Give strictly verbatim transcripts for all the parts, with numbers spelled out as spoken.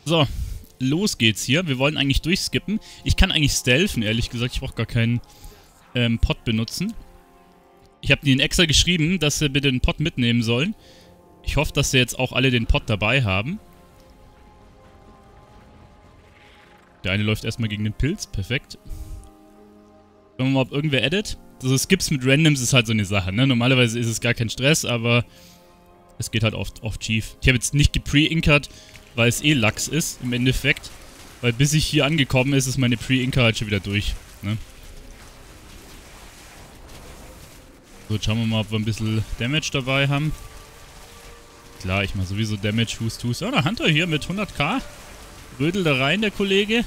So, los geht's hier. Wir wollen eigentlich durchskippen. Ich kann eigentlich stealthen, ehrlich gesagt. Ich brauche gar keinen ähm, Pot benutzen. Ich habe ihnen extra geschrieben, dass sie bitte den Pot mitnehmen sollen. Ich hoffe, dass sie jetzt auch alle den Pot dabei haben. Der eine läuft erstmal gegen den Pilz. Perfekt. Schauen wir mal, ob irgendwer edit. Also Skips mit Randoms ist halt so eine Sache, ne? Normalerweise ist es gar kein Stress, aber es geht halt oft, oft schief. Ich habe jetzt nicht gepre-inkert, weil es eh Lachs ist, im Endeffekt. Weil bis ich hier angekommen ist, ist meine Pre-Inker halt schon wieder durch, ne? So, jetzt schauen wir mal, ob wir ein bisschen Damage dabei haben. Klar, ich mache sowieso Damage, Hust, Hust. Oh, der Hunter hier mit hunderttausend. Rödel da rein, der Kollege.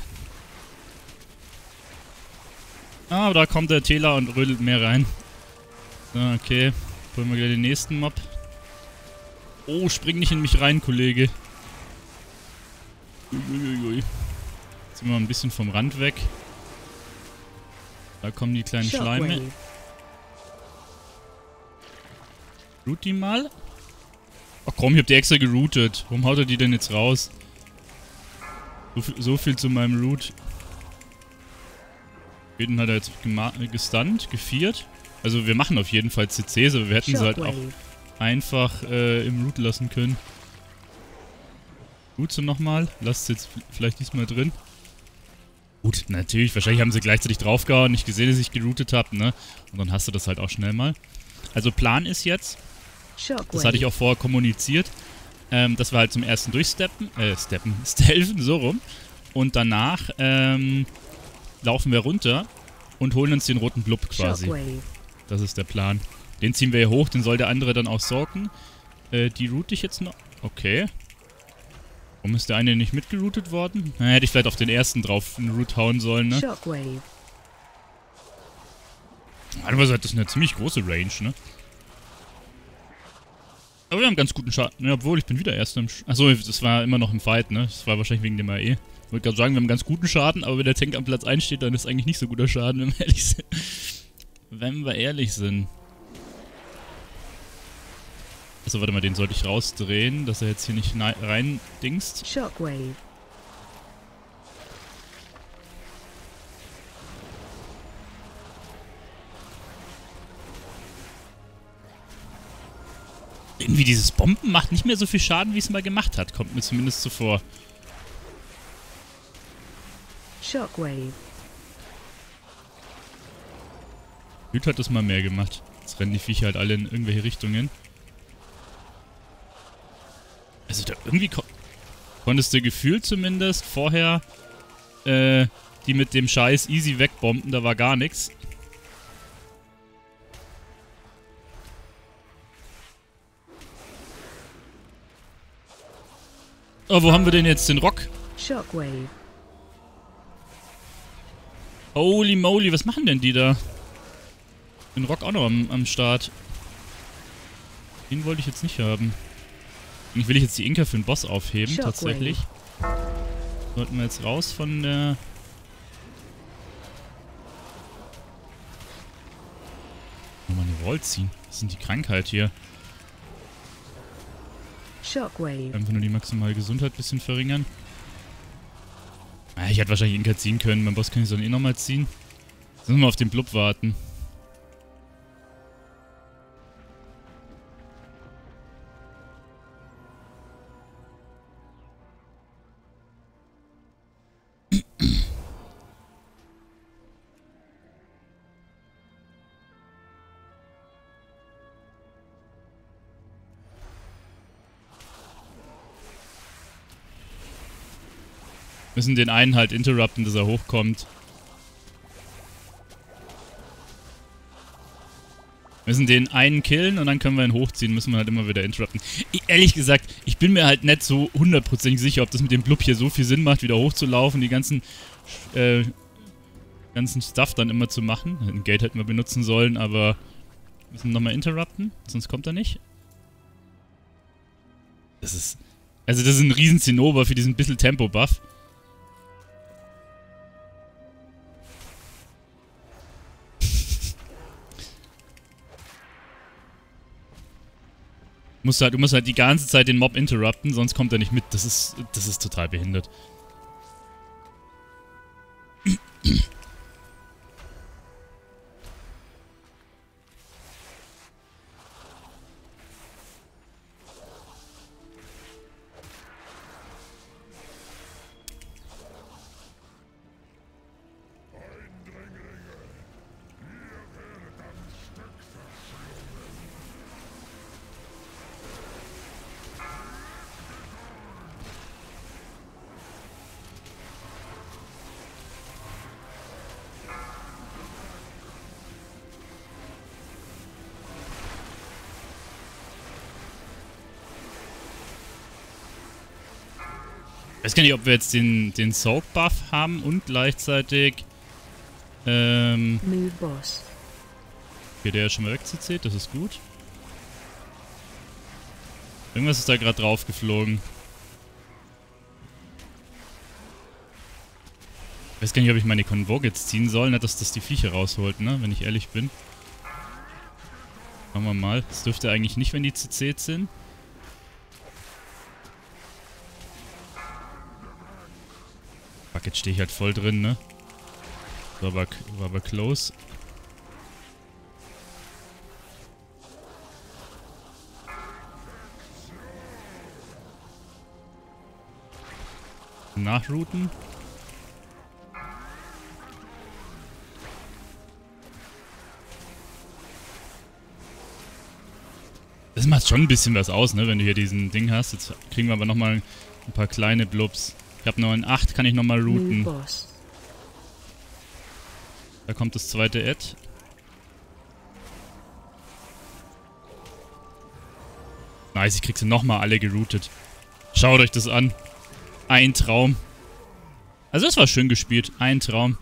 Ah, da kommt der Tela und rödelt mehr rein. So, okay. Holen wir gleich den nächsten Mob. Oh, spring nicht in mich rein, Kollege. Uiuiui. Jetzt sind wir mal ein bisschen vom Rand weg. Da kommen die kleinen Schleime. Root die mal. Ach komm, ich hab die extra geroutet. Warum haut er die denn jetzt raus? So viel, so viel zu meinem Root. Jeden hat er jetzt gestunt, geviert. Also wir machen auf jeden Fall C Cs, aber wir hätten sie halt auch einfach äh, im Root lassen können. Root sie nochmal. Lasst sie jetzt vielleicht diesmal drin. Gut, natürlich, wahrscheinlich haben sie gleichzeitig draufgehauen, nicht gesehen, dass ich geroutet habe, ne? Und dann hast du das halt auch schnell mal. Also Plan ist jetzt, das hatte ich auch vorher kommuniziert, ähm, dass wir halt zum ersten durchsteppen, äh, steppen, stealthen, so rum. Und danach, ähm, laufen wir runter und holen uns den roten Blub quasi. Das ist der Plan. Den ziehen wir hier hoch, den soll der andere dann auch sorgen. Äh, die route ich jetzt noch. Okay. Warum ist der eine nicht mitgeroutet worden? Na, hätte ich vielleicht auf den ersten drauf einen Root hauen sollen, ne? Normalerweise hat das eine ziemlich große Range, ne? Aber wir haben ganz guten Schaden. Ja, obwohl, ich bin wieder Erster im Sch Achso, das war immer noch im Fight, ne? Das war wahrscheinlich wegen dem A E. Ich wollte gerade sagen, wir haben ganz guten Schaden, aber wenn der Tank am Platz eins steht, dann ist eigentlich nicht so guter Schaden, wenn wir ehrlich sind. Wenn wir ehrlich sind. Achso, warte mal, den sollte ich rausdrehen, dass er jetzt hier nicht rein dingst. Shockwave. Irgendwie dieses Bomben macht nicht mehr so viel Schaden, wie es mal gemacht hat. Kommt mir zumindest so vor. Shockwave. Hüt hat das mal mehr gemacht. Jetzt rennen die Viecher halt alle in irgendwelche Richtungen. Also da irgendwie kon konntest du gefühlt zumindest vorher äh, die mit dem Scheiß easy wegbomben. Da war gar nichts. Oh, wo haben wir denn jetzt den Rock? Shockwave. Holy moly, was machen denn die da? Den Rock auch noch am, am Start. Den wollte ich jetzt nicht haben. Eigentlich will ich jetzt die Inka für den Boss aufheben, Shockwave. Tatsächlich. Sollten wir jetzt raus von der... Nochmal eine Wall ziehen. Was sind die Krankheit hier? Shockwave. Einfach nur die maximale Gesundheit ein bisschen verringern. Ah, ich hätte wahrscheinlich Inka ziehen können. Beim Boss kann ich es dann eh nochmal ziehen. Jetzt müssen wir auf den Blub warten. Müssen den einen halt interrupten, dass er hochkommt. Müssen den einen killen und dann können wir ihn hochziehen. Müssen wir halt immer wieder interrupten. Ich, ehrlich gesagt, ich bin mir halt nicht so hundertprozentig sicher, ob das mit dem Blub hier so viel Sinn macht, wieder hochzulaufen, die ganzen äh, ganzen Stuff dann immer zu machen. Ein Gate hätten wir benutzen sollen, aber müssen nochmal interrupten, sonst kommt er nicht. Das ist... Also das ist ein riesen Zinnober für diesen bisschen Tempo-Buff. Du musst halt, du musst halt die ganze Zeit den Mob interrupten, sonst kommt er nicht mit. Das ist, das ist total behindert. Ich weiß gar nicht, ob wir jetzt den, den Soak-Buff haben und gleichzeitig ähm... Move Boss. Okay, der ist schon mal weggezählt, das ist gut. Irgendwas ist da gerade drauf geflogen. Ich weiß gar nicht, ob ich meine Convoke jetzt ziehen soll, nicht, dass das die Viecher rausholt, ne? Wenn ich ehrlich bin. Schauen wir mal. Das dürfte eigentlich nicht, wenn die C C sind. Fuck, jetzt stehe ich halt voll drin, ne? War aber, war aber close. Nachrouten. Das macht schon ein bisschen was aus, ne, wenn du hier diesen Ding hast. Jetzt kriegen wir aber nochmal ein paar kleine Blubs. Ich habe noch einen acht, kann ich nochmal routen. Da kommt das zweite Ad. Nice, ich krieg sie nochmal alle geroutet. Schaut euch das an. Ein Traum. Also das war schön gespielt. Ein Traum.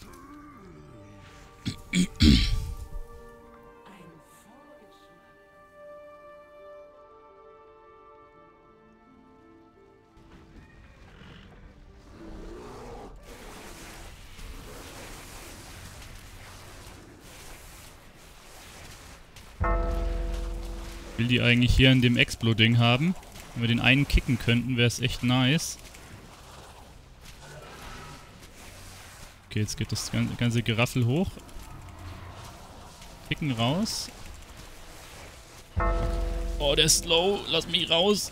Will die eigentlich hier in dem Exploding haben. Wenn wir den einen kicken könnten, wäre es echt nice. Okay, jetzt geht das ganze Geraffel hoch. Kicken raus. Oh, der ist slow. Lass mich raus.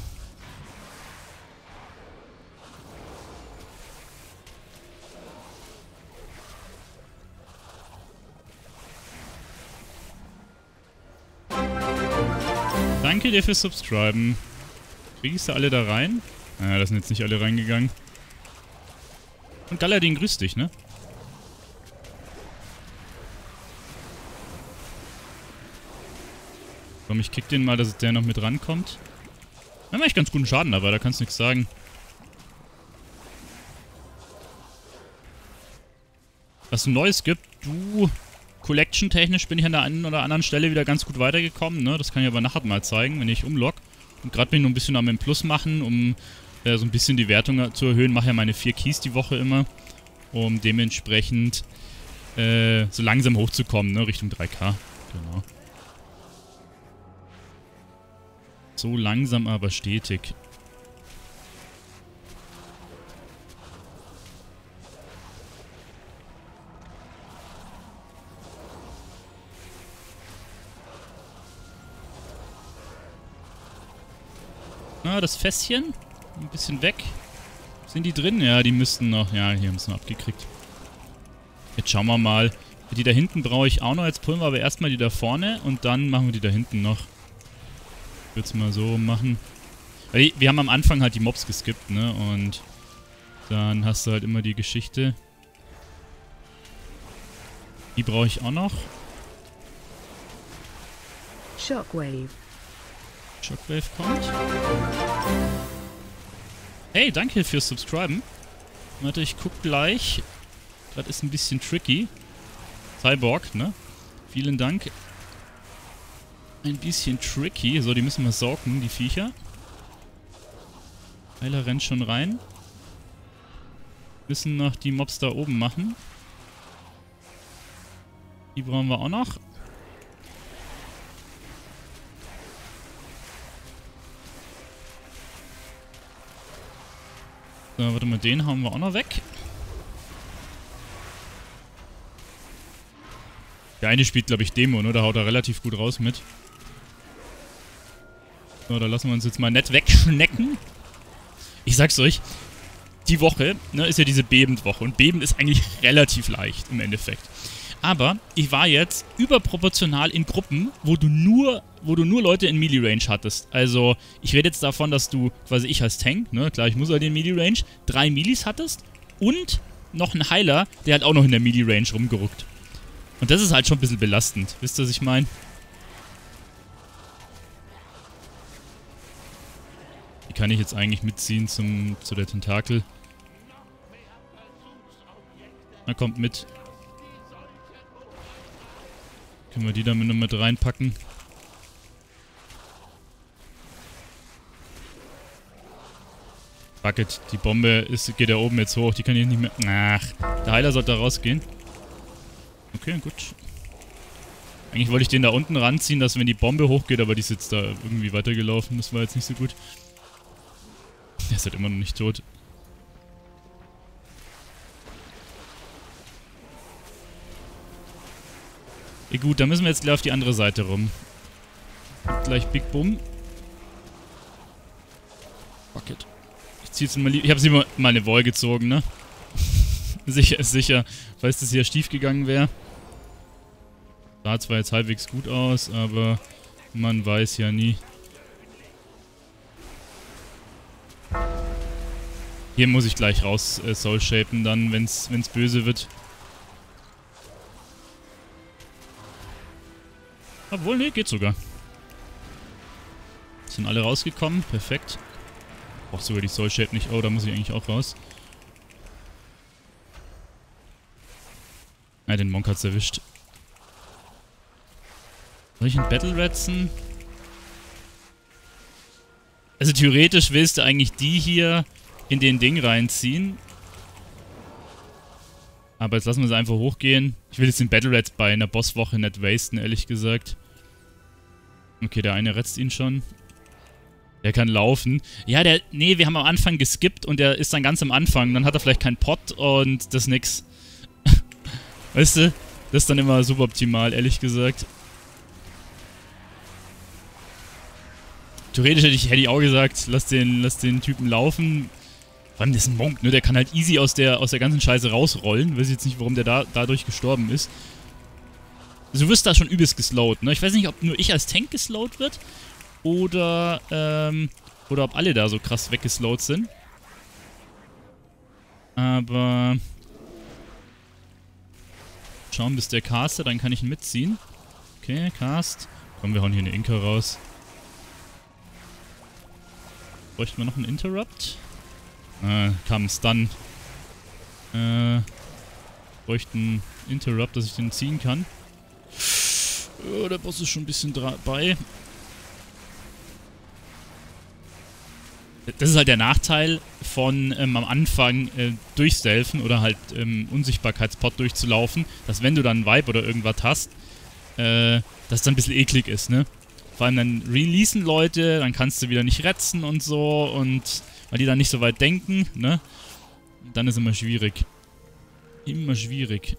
Danke dir fürs Subscriben. Krieg ich sie alle da rein? Naja, da sind jetzt nicht alle reingegangen. Und Galadin, grüß dich, ne? Komm, ich kick den mal, dass der noch mit rankommt. Wir haben echt ganz guten Schaden dabei, da kannst du nichts sagen. Was Neues gibt, du... Collection-technisch bin ich an der einen oder anderen Stelle wieder ganz gut weitergekommen, ne? Das kann ich aber nachher mal zeigen, wenn ich umlogge. Und gerade bin ich noch ein bisschen am M Plus machen, um äh, so ein bisschen die Wertung zu erhöhen. Mache ja meine vier Keys die Woche immer, um dementsprechend äh, so langsam hochzukommen, ne? Richtung drei K. Genau. So langsam, aber stetig. Na, das Fässchen. Ein bisschen weg. Sind die drin? Ja, die müssten noch... Ja, hier haben sie noch abgekriegt. Jetzt schauen wir mal. Die da hinten brauche ich auch noch. Jetzt pullen wir aber erstmal die da vorne und dann machen wir die da hinten noch. Ich würde es mal so machen. Weil wir haben am Anfang halt die Mobs geskippt, ne? Und dann hast du halt immer die Geschichte. Die brauche ich auch noch. Shockwave. Shockwave kommt. Hey, danke fürs Subscriben. Warte, ich guck gleich. Das ist ein bisschen tricky. Cyborg, ne? Vielen Dank. Ein bisschen tricky. So, die müssen wir saugen, die Viecher. Heiler rennt schon rein. Müssen noch die Mobs da oben machen. Die brauchen wir auch noch. So, warte mal, den hauen wir auch noch weg. Der eine spielt, glaube ich, Demo, ne? Da haut er relativ gut raus mit. So, da lassen wir uns jetzt mal nett wegschnecken. Ich sag's euch, die Woche, ne, ist ja diese Bebend-Woche. Und Beben ist eigentlich relativ leicht im Endeffekt. Aber ich war jetzt überproportional in Gruppen, wo du nur, wo du nur Leute in Melee-Range hattest. Also, ich rede jetzt davon, dass du, quasi ich als Tank, ne, klar, ich muss halt in Melee-Range, drei Melis hattest und noch einen Heiler, der halt auch noch in der Melee-Range rumgeruckt. Und das ist halt schon ein bisschen belastend. Wisst ihr, was ich meine? Die kann ich jetzt eigentlich mitziehen zum, zu der Tentakel. Na, kommt mit. Können wir die damit noch mit reinpacken? Fuck it, die Bombe ist, geht ja oben jetzt hoch, die kann ich nicht mehr... Ach, der Heiler sollte da rausgehen. Okay, gut. Eigentlich wollte ich den da unten ranziehen, dass wenn die Bombe hochgeht, aber die ist jetzt da irgendwie weitergelaufen, das war jetzt nicht so gut. Der ist halt immer noch nicht tot. Ja, gut, dann müssen wir jetzt gleich auf die andere Seite rum. Gleich Big Boom. Fuck it. Ich zieh jetzt mal Ich habe sie mal, mal eine Wall gezogen, ne? Sicher ist sicher. Falls das hier schief gegangen wäre. Sah zwar jetzt halbwegs gut aus, aber man weiß ja nie. Hier muss ich gleich raus äh, Soul-shapen dann, wenn's, wenn's böse wird. Obwohl, ne, geht sogar. Sind alle rausgekommen, perfekt. Braucht sogar die Soul-Shape nicht. Oh, da muss ich eigentlich auch raus. Ah, den Monk hat's erwischt. Soll ich einen Battle Ratsen? Also theoretisch willst du eigentlich die hier in den Ding reinziehen. Aber jetzt lassen wir sie einfach hochgehen. Ich will jetzt den Battle Rats bei einer Bosswoche nicht wasten, ehrlich gesagt. Okay, der eine retzt ihn schon. Der kann laufen. Ja, der... Nee, wir haben am Anfang geskippt und der ist dann ganz am Anfang. Dann hat er vielleicht keinen Pot und das nix. Weißt du? Das ist dann immer suboptimal, ehrlich gesagt. Theoretisch hätte ich, hätte ich auch gesagt, lass den, lass den Typen laufen. Vor allem, das ist ein Monk, ne? Der kann halt easy aus der, aus der ganzen Scheiße rausrollen. Weiß jetzt nicht, warum der da, dadurch gestorben ist. Also, du wirst da schon übelst geslowt, ne? Ich weiß nicht, ob nur ich als Tank geslowt wird. Oder, ähm, oder ob alle da so krass weggeslowt sind. Aber... Schauen, bis der castet, dann kann ich ihn mitziehen. Okay, cast. Komm, wir hauen hier eine Inka raus. Bräuchten wir noch einen Interrupt? Äh, kam ein Stun. Äh, bräuchten einen Interrupt, dass ich den ziehen kann. Oh, der Boss ist schon ein bisschen dabei. Das ist halt der Nachteil von ähm, am Anfang äh, durchstealthen oder halt ähm, Unsichtbarkeitspot durchzulaufen, dass wenn du dann einen Vibe oder irgendwas hast, äh, dass es dann ein bisschen eklig ist, ne? Vor allem dann releasen Leute, dann kannst du wieder nicht retzen und so und weil die dann nicht so weit denken, ne? Dann ist immer schwierig. Immer schwierig.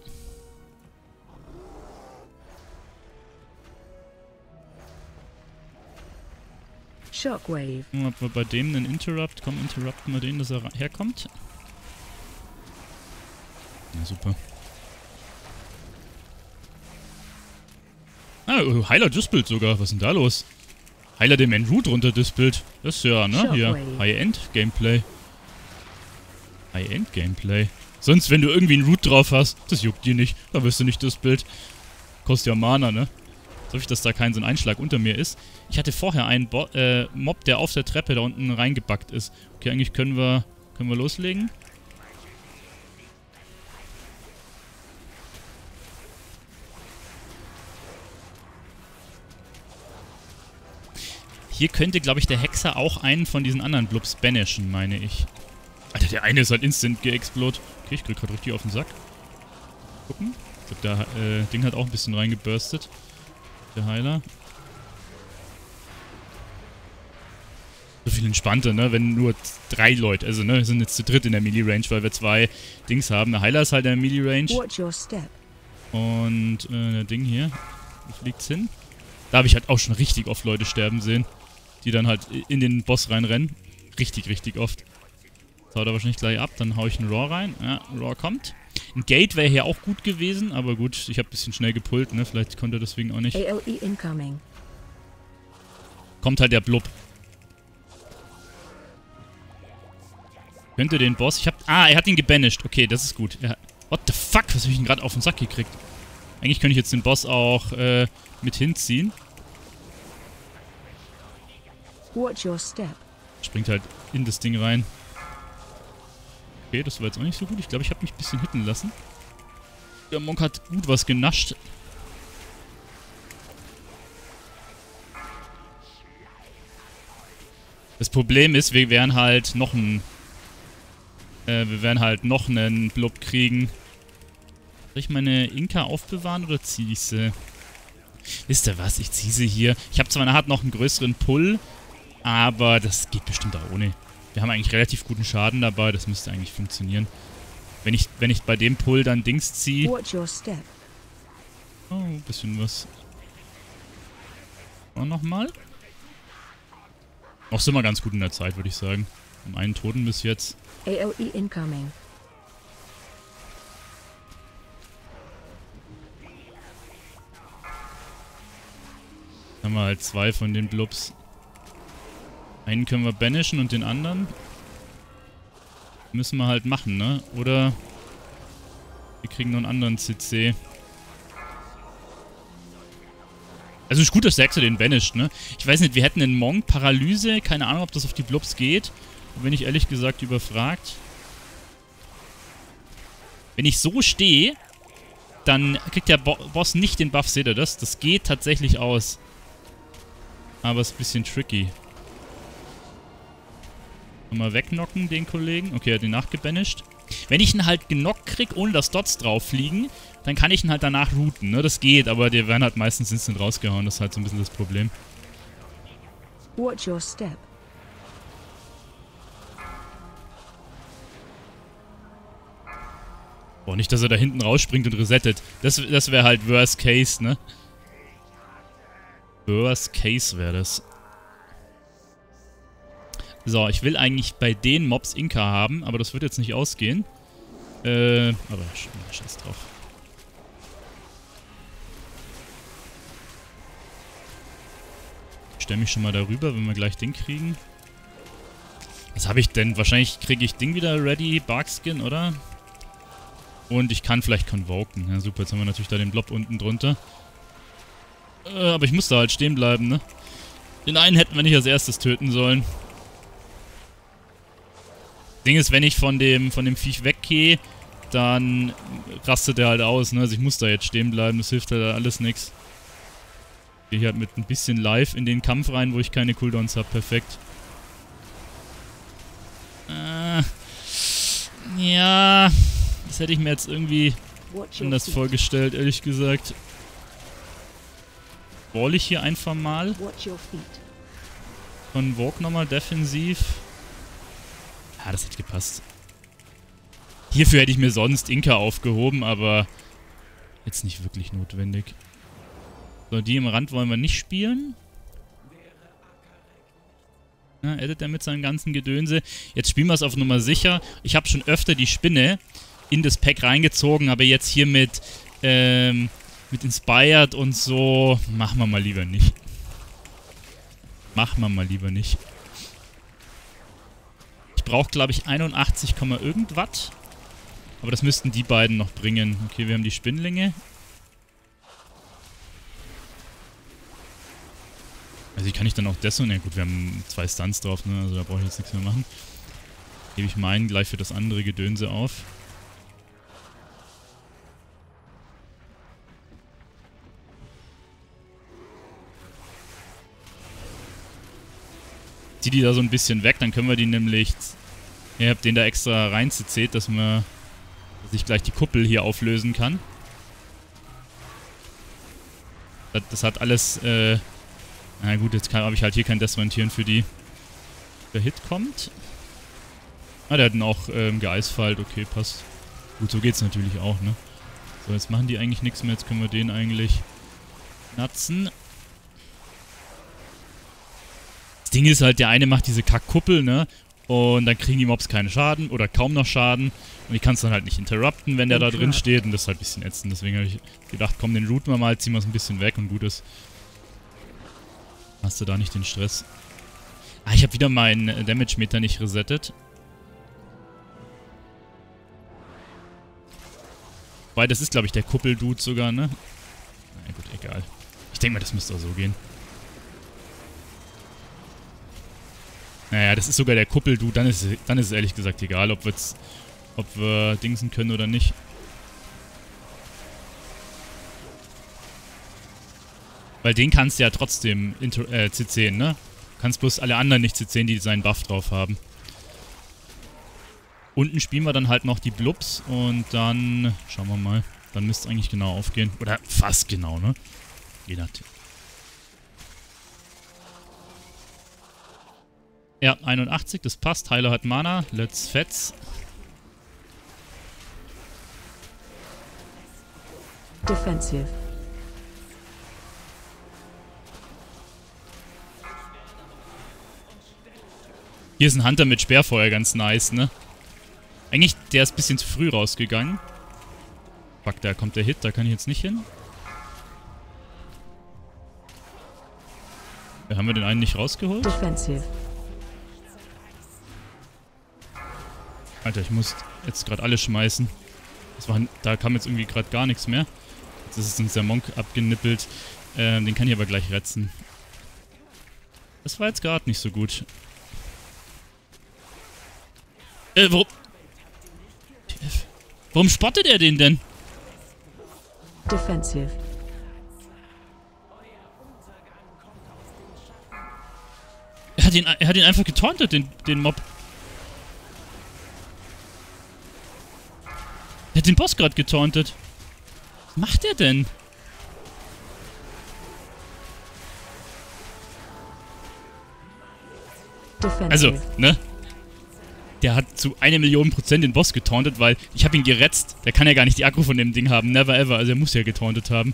Shockwave. Ob wir bei dem einen Interrupt, komm, interrupten wir den, dass er herkommt. Na super. Ah, Heiler dispelt sogar. Was ist denn da los? Heiler dem Enroot runter dispelt. Das ist ja, ne? Hier. High-End-Gameplay. High-End-Gameplay. Sonst, wenn du irgendwie einen Root drauf hast, das juckt dir nicht. Da wirst du nicht dispelt. Kostet ja Mana, ne? Hoffe ich, dass da kein so ein Einschlag unter mir ist. Ich hatte vorher einen Bo äh, Mob, der auf der Treppe da unten reingebackt ist. Okay, eigentlich können wir, können wir loslegen. Hier könnte, glaube ich, der Hexer auch einen von diesen anderen Blubs banishen, meine ich. Alter, der eine ist halt instant geexplod. Okay, ich krieg gerade richtig auf den Sack. Gucken. Ich glaube, der äh, Ding hat auch ein bisschen reingeburstet. Der Heiler. So viel entspannter, ne? Wenn nur drei Leute, also ne, wir sind jetzt zu dritt in der Melee-Range, weil wir zwei Dings haben. Der Heiler ist halt in der Melee-Range. Watch your step. Und äh, der Ding hier, wo fliegt's hin? Da habe ich halt auch schon richtig oft Leute sterben sehen, die dann halt in den Boss reinrennen. Richtig, richtig oft. Das haut er wahrscheinlich gleich ab, dann hau ich einen Raw rein. Ja, Raw kommt. Ein Gate wäre hier auch gut gewesen, aber gut, ich habe ein bisschen schnell gepullt, ne? Vielleicht konnte er deswegen auch nicht. A O E incoming. Kommt halt der Blub. Könnte den Boss... Ich hab... Ah, er hat ihn gebanished. Okay, das ist gut. Er, what the fuck? Was habe ich denn gerade auf den Sack gekriegt? Eigentlich könnte ich jetzt den Boss auch äh, mit hinziehen. Watch your step. Springt halt in das Ding rein. Okay, das war jetzt auch nicht so gut. Ich glaube, ich habe mich ein bisschen hitten lassen. Der Monk hat gut was genascht. Das Problem ist, wir werden halt noch ein... Äh, wir werden halt noch einen Blub kriegen. Soll ich meine Inka aufbewahren oder ziehe ich sie? Wisst ihr was? Ich ziehe sie hier. Ich habe zwar in der Hand noch einen größeren Pull, aber das geht bestimmt auch ohne. Wir haben eigentlich relativ guten Schaden dabei. Das müsste eigentlich funktionieren. Wenn ich, wenn ich bei dem Pull dann Dings ziehe... Watch your step. Oh, ein bisschen was. Und nochmal. Auch sind wir ganz gut in der Zeit, würde ich sagen. Um einen Toten bis jetzt. A O E incoming. Haben wir halt zwei von den Blubs. Einen können wir banishen und den anderen müssen wir halt machen, ne? Oder wir kriegen noch einen anderen C C. Also ist gut, dass der Exo den banisht, ne? Ich weiß nicht, wir hätten einen Monk, Paralyse, keine Ahnung, ob das auf die Blubs geht. Bin ich ehrlich gesagt überfragt. Wenn ich so stehe, dann kriegt der Bo Boss nicht den Buff, seht ihr das? Das geht tatsächlich aus. Aber ist ein bisschen tricky. Mal wegknocken, den Kollegen. Okay, er hat ihn nachgebanisht. Wenn ich ihn halt genockt krieg, ohne dass Dots drauf fliegen, dann kann ich ihn halt danach routen, ne? Das geht, aber die werden halt meistens instant rausgehauen. Das ist halt so ein bisschen das Problem. Watch your step. Boah, nicht, dass er da hinten rausspringt und resettet. Das, das wäre halt Worst Case, ne? Worst Case wäre das. So, ich will eigentlich bei den Mobs Inka haben, aber das wird jetzt nicht ausgehen. Äh, aber scheiß drauf. Ich stelle mich schon mal darüber, wenn wir gleich Ding kriegen. Was habe ich denn? Wahrscheinlich kriege ich Ding wieder ready, Barkskin, oder? Und ich kann vielleicht Convoken. Ja, super, jetzt haben wir natürlich da den Blob unten drunter. Äh, aber ich muss da halt stehen bleiben, ne? Den einen hätten wir nicht als erstes töten sollen. Ding ist, wenn ich von dem, von dem Viech weggehe, dann rastet er halt aus, ne? Also ich muss da jetzt stehen bleiben, das hilft halt alles nichts. Gehe ich halt mit ein bisschen Live in den Kampf rein, wo ich keine Cooldowns habe. Perfekt. Äh, ja, das hätte ich mir jetzt irgendwie anders vorgestellt, ehrlich gesagt. Wall ich hier einfach mal. Convoke nochmal defensiv. Ja, das hätte gepasst. Hierfür hätte ich mir sonst Inka aufgehoben, aber jetzt nicht wirklich notwendig. So, die im Rand wollen wir nicht spielen. Ja, edit er mit seinem ganzen Gedönse. Jetzt spielen wir es auf Nummer sicher. Ich habe schon öfter die Spinne in das Pack reingezogen, aber jetzt hier mit, ähm, mit Inspired und so machen wir mal lieber nicht. Machen wir mal lieber nicht. Ich brauche, glaube ich, einundachtzig, irgendwas. Aber das müssten die beiden noch bringen. Okay, wir haben die Spinnlinge. Also, kann ich dann auch das und... Ja gut, wir haben zwei Stunts drauf, ne? Also da brauche ich jetzt nichts mehr machen. Gebe ich meinen gleich für das andere Gedönse auf. Zieh die da so ein bisschen weg, dann können wir die nämlich... Ich hab den da extra rein C C'd, dass man... dass ich gleich die Kuppel hier auflösen kann. Das, das hat alles, äh... Na gut, jetzt habe ich halt hier kein Desorientieren für die. der Hit kommt. Ah, der hat ihn auch ähm, geeisfallt. Okay, passt. Gut, so geht's natürlich auch, ne? So, jetzt machen die eigentlich nichts mehr. Jetzt können wir den eigentlich natzen. Das Ding ist halt, der eine macht diese Kackkuppel, ne? Und dann kriegen die Mobs keinen Schaden oder kaum noch Schaden. Und ich kann es dann halt nicht interrupten, wenn der da drin steht. Und das ist halt ein bisschen ätzend. Deswegen habe ich gedacht, komm, den routen wir mal, ziehen wir es ein bisschen weg und gut ist. Hast du da nicht den Stress. Ah, ich habe wieder meinen Damage-Meter nicht resettet. Weil das ist, glaube ich, der Kuppel-Dude sogar, ne? Na gut, egal. Ich denke mal, das müsste auch so gehen. Naja, das ist sogar der Kuppel-Dude. Dann ist, dann ist es ehrlich gesagt egal, ob wir jetzt, ob wir dingsen können oder nicht. Weil den kannst du ja trotzdem äh, C C'en, ne? Du kannst bloß alle anderen nicht C C'en, die seinen Buff drauf haben. Unten spielen wir dann halt noch die Blubs und dann, schauen wir mal, dann müsste es eigentlich genau aufgehen. Oder fast genau, ne? Je nachdem. Ja, einundachtzig, das passt. Heiler hat Mana. Let's fetz. Defensive. Hier ist ein Hunter mit Sperrfeuer, ganz nice, ne? Eigentlich, der ist ein bisschen zu früh rausgegangen. Fuck, da kommt der Hit, da kann ich jetzt nicht hin. Da haben wir den einen nicht rausgeholt. Defensive. Alter, ich muss jetzt gerade alles schmeißen. Das war, da kam jetzt irgendwie gerade gar nichts mehr. Jetzt ist uns der Monk abgenippelt. Ähm, den kann ich aber gleich retzen. Das war jetzt gerade nicht so gut. Äh, warum... Warum spottet er den denn? Defensive. Er hat ihn, er hat ihn einfach getauntet, den, den Mob. Er hat den Boss gerade getauntet. Was macht er denn? Defensive. Also, ne? Der hat zu einer Million Prozent den Boss getauntet, weil ich habe ihn geretzt. Der kann ja gar nicht die Aggro von dem Ding haben. Never ever. Also er muss ja getauntet haben.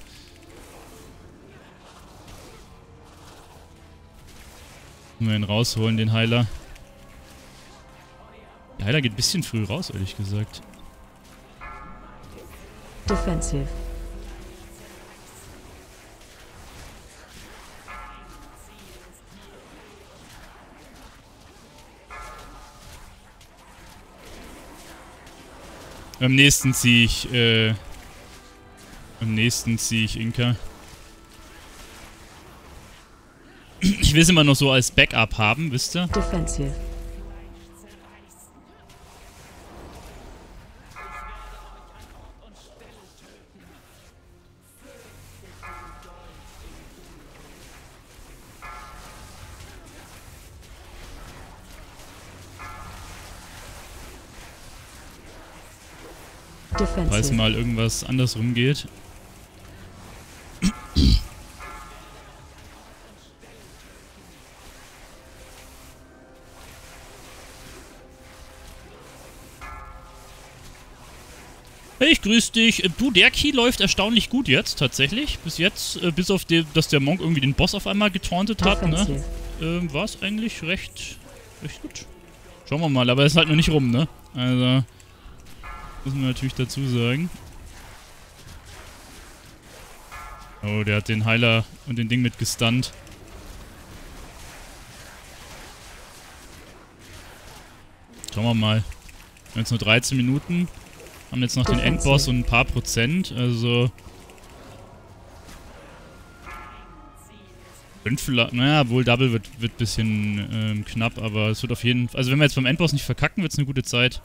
Können wir ihn rausholen, den Heiler. Der Heiler geht ein bisschen früh raus, ehrlich gesagt. Defensive. Am nächsten ziehe ich, äh... Am nächsten ziehe ich Inka. Ich will es immer noch so als Backup haben, wisst ihr? Defensive. Falls Defensive. mal irgendwas andersrum geht. Hey, ich grüß dich. Du, der Key läuft erstaunlich gut jetzt, tatsächlich. Bis jetzt, äh, bis auf den, dass der Monk irgendwie den Boss auf einmal getauntet hat, ne? Ähm, war es eigentlich recht, recht gut. Schauen wir mal, aber er ist halt noch nicht rum, ne? Also, muss man natürlich dazu sagen. Oh, der hat den Heiler und den Ding mit gestunt. Schauen wir mal. Wir haben jetzt nur dreizehn Minuten. Haben jetzt noch den Endboss und ein paar Prozent, also... fünf, naja, wohl Double wird ein bisschen ähm, knapp, aber es wird auf jeden Fall... Also wenn wir jetzt beim Endboss nicht verkacken, wird es eine gute Zeit.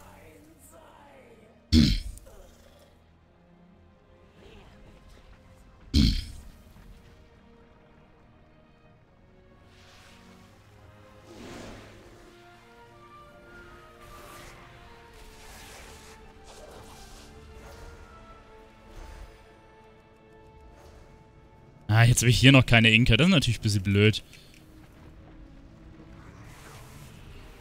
Ah, jetzt habe ich hier noch keine Inka. Das ist natürlich ein bisschen blöd.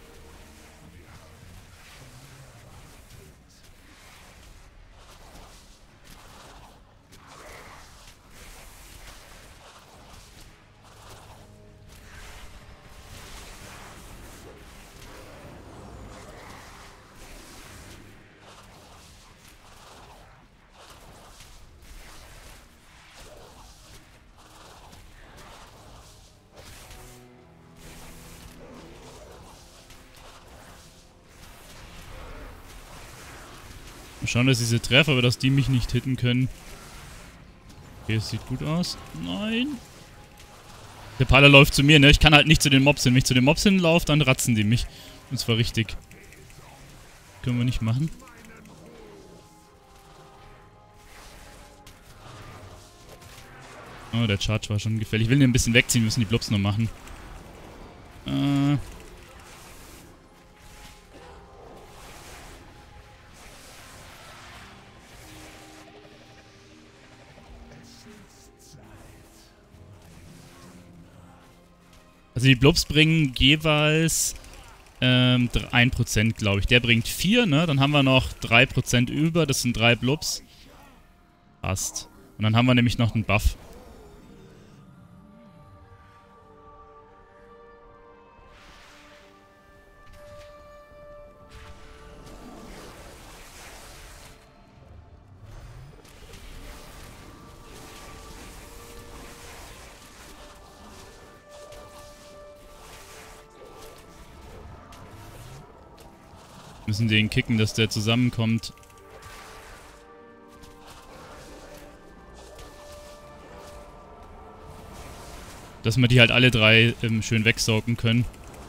Mal schauen, dass ich sie treffe, aber dass die mich nicht hitten können. Okay, es sieht gut aus. Nein. Der Pala läuft zu mir, ne? Ich kann halt nicht zu den Mobs hin. Wenn ich zu den Mobs hinlaufe, dann ratzen die mich. Und zwar richtig. Können wir nicht machen. Oh, der Charge war schon gefährlich. Ich will den ein bisschen wegziehen, wir müssen die Blobs noch machen. Äh... Also die Blobs bringen jeweils ähm, ein Prozent, glaube ich. Der bringt vier, ne? Dann haben wir noch drei Prozent über. Das sind drei Blobs. Passt. Und dann haben wir nämlich noch einen Buff. Müssen den kicken, dass der zusammenkommt. Dass wir die halt alle drei ähm, schön wegsaugen können.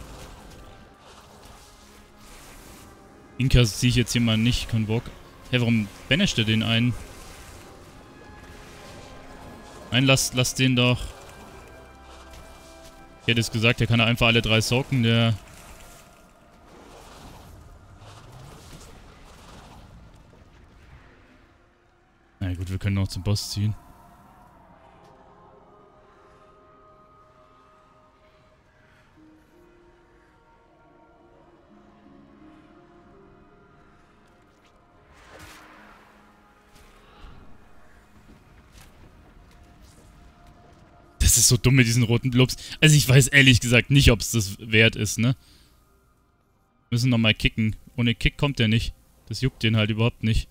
Inka ziehe ich jetzt hier mal nicht. Convoke. Hä, warum banisht er den einen? Nein, lass, lass den doch. Ich hätte es gesagt, der kann einfach alle drei saugen, der... Na gut, wir können noch zum Boss ziehen. Das ist so dumm mit diesen roten Blobs. Also ich weiß ehrlich gesagt nicht, ob es das wert ist, ne? Wir müssen nochmal kicken. Ohne Kick kommt der nicht. Das juckt den halt überhaupt nicht.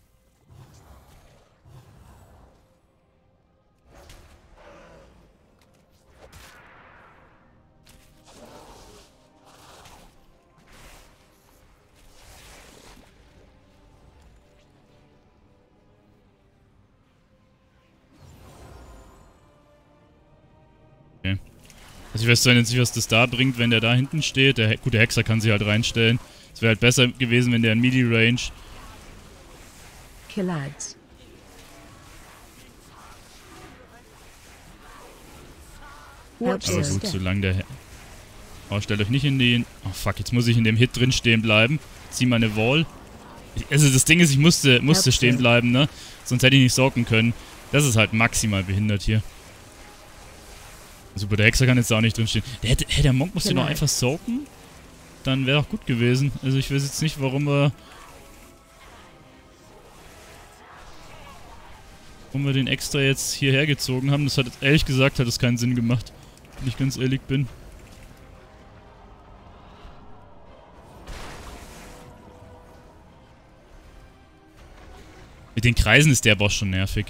Okay. Also ich weiß zwar nicht, was das da bringt, wenn der da hinten steht. Der, gut, der Hexer kann sich halt reinstellen. Es wäre halt besser gewesen, wenn der in Melee-Range... Killads. Aber gut, solange der... Oh, stellt euch nicht in den... Oh fuck, jetzt muss ich in dem Hit drin stehen bleiben. Zieh meine Wall. Also das Ding ist, ich musste, musste stehen bleiben, ne? Sonst hätte ich nicht sorgen können. Das ist halt maximal behindert hier. Super, der Hexer kann jetzt auch nicht drin stehen. Der, hätte, hey, der Monk musste noch einfach soaken. Dann wäre auch gut gewesen. Also ich weiß jetzt nicht, warum wir... Warum wir den extra jetzt hierher gezogen haben. Das hat ehrlich gesagt hat das keinen Sinn gemacht. Wenn ich ganz ehrlich bin. Mit den Kreisen ist der Boss schon nervig.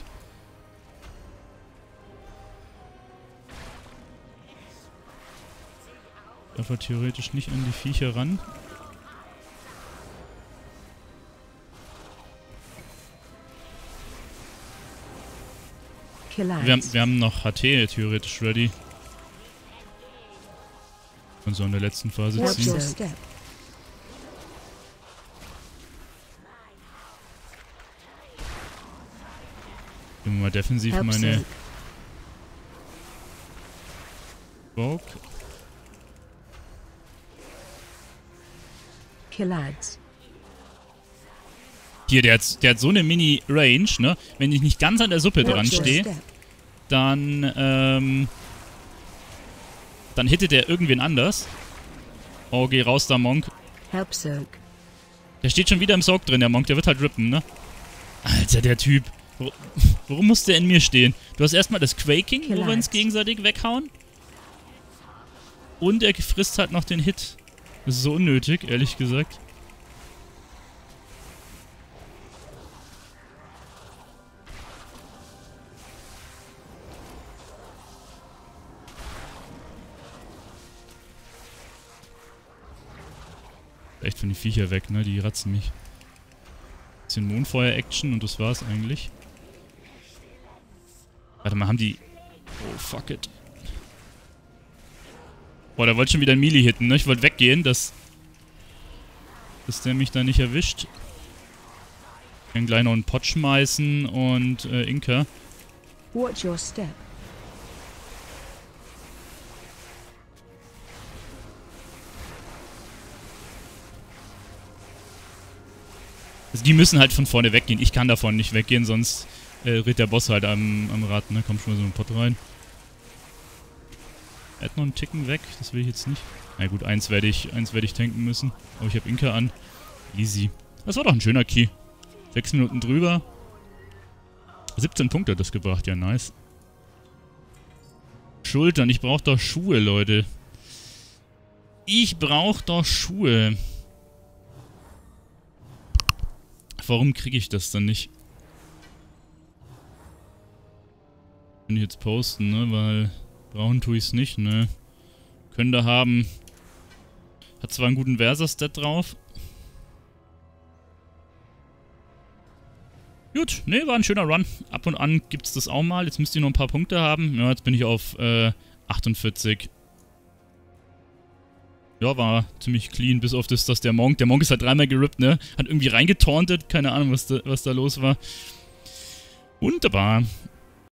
Darf er theoretisch nicht an die Viecher ran. Wir haben, wir haben noch H T theoretisch ready. Und so in der letzten Phase ziehen. Nehmen wir mal defensiv meine Vogue. Killads. Hier, der hat, der hat so eine Mini-Range, ne? Wenn ich nicht ganz an der Suppe dran stehe, dann, ähm... dann hittet er irgendwen anders. Oh, geh raus da, Monk. Der steht schon wieder im Soak drin, der Monk. Der wird halt rippen, ne? Alter, der Typ. Warum muss der in mir stehen? Du hast erstmal das Quaking, wo wir uns gegenseitig weghauen. Und er frisst halt noch den Hit. Das ist so unnötig, ehrlich gesagt. Echt von die Viecher weg, ne? Die ratzen mich. Bisschen Mondfeuer-Action und das war's eigentlich. Warte mal, haben die... Oh, fuck it. Boah, der wollte schon wieder ein Melee hitten, ne? Ich wollte weggehen, dass... dass der mich da nicht erwischt. Ich kann gleich noch einen Pot schmeißen und äh, Inka. Watch your step. Also die müssen halt von vorne weggehen. Ich kann davon nicht weggehen, sonst äh, ritt der Boss halt am, am Rad, ne? Kommt schon mal so ein Pot rein. Er hat noch einen Ticken weg, das will ich jetzt nicht. Na gut, eins werde ich, eins werde ich tanken müssen. Aber ich habe Inka an. Easy. Das war doch ein schöner Key. Sechs Minuten drüber. siebzehn Punkte hat das gebracht, ja nice. Schultern, ich brauche doch Schuhe, Leute. Ich brauche doch Schuhe. Warum kriege ich das dann nicht? Kann ich jetzt posten, ne? Weil brauchen tue ich es nicht, ne? Können da haben. Hat zwar einen guten Versa-Stat drauf. Gut, ne, war ein schöner Run. Ab und an gibt es das auch mal. Jetzt müsst ihr noch ein paar Punkte haben. Ja, jetzt bin ich auf äh, achtundvierzig. Ja, war ziemlich clean, bis auf das, dass der Monk... Der Monk ist halt dreimal gerippt, ne? Hat irgendwie reingetauntet. Keine Ahnung, was da, was da los war. Wunderbar.